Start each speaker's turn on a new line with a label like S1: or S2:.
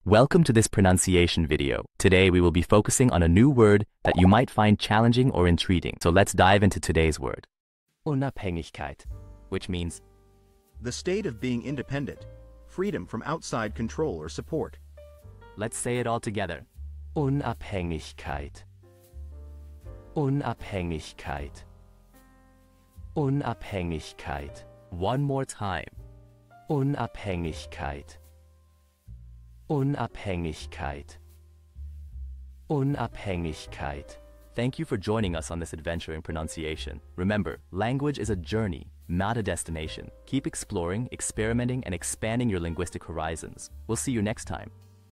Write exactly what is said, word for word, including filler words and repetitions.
S1: Welcome to this pronunciation video. Today we will be focusing on a new word that you might find challenging or intriguing. So let's dive into today's word. Unabhängigkeit, which means
S2: the state of being independent, freedom from outside control or support.
S1: Let's say it all together. Unabhängigkeit. Unabhängigkeit. Unabhängigkeit. One more time. Unabhängigkeit. Unabhängigkeit. Unabhängigkeit. Thank you for joining us on this adventure in pronunciation. Remember, language is a journey, not a destination. Keep exploring, experimenting, and expanding your linguistic horizons. We'll see you next time.